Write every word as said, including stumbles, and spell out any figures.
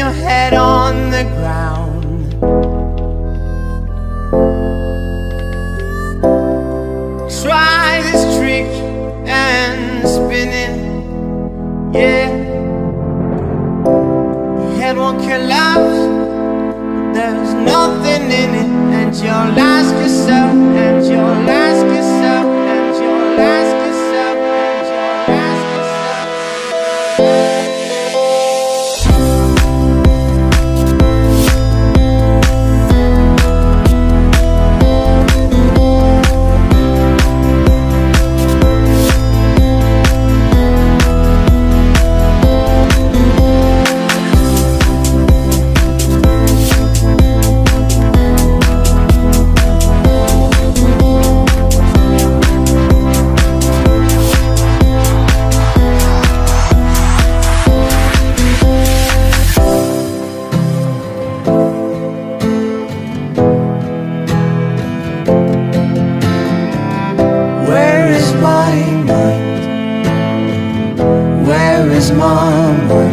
your head on the ground. Try this trick and spin it, yeah. Your head won't collapse, but there's nothing in it. And you'll ask yourself, and you'll ask yourself, and you'll ask yourself, and you'll ask yourself. Where is my mind? Where is my mind?